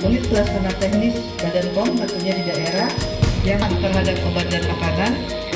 Unit pelaksana teknis Badan POM tentunya di daerah yang terhadap obat dan makanan.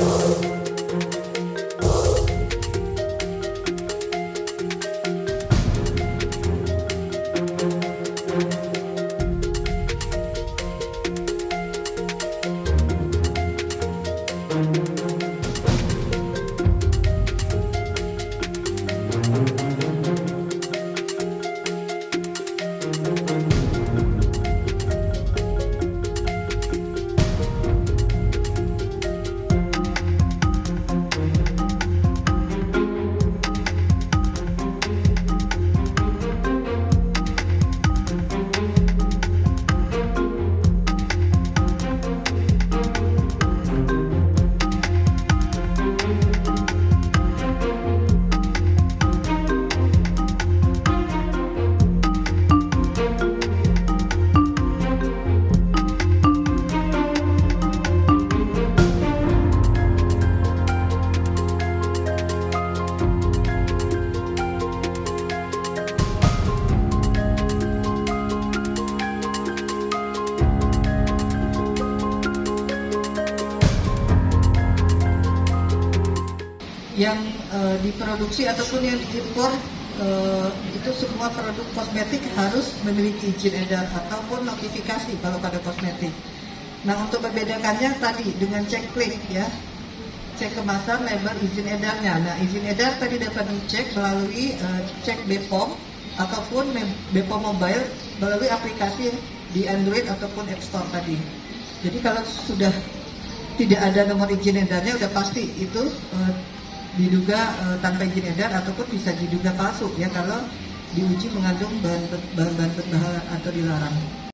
Yang diproduksi ataupun yang diimpor itu semua produk kosmetik harus memiliki izin edar ataupun notifikasi kalau pada kosmetik. Nah, untuk membedakannya tadi dengan cek klik ya, cek kemasan, label, izin edarnya. Nah, izin edar tadi dapat dicek melalui cek BPOM ataupun BPOM Mobile melalui aplikasi di Android ataupun App Store tadi. Jadi kalau sudah tidak ada nomor izin edarnya, udah pasti itu diduga tanpa izin edar ataupun bisa diduga palsu ya kalau diuji mengandung bahan berbahaya atau dilarang.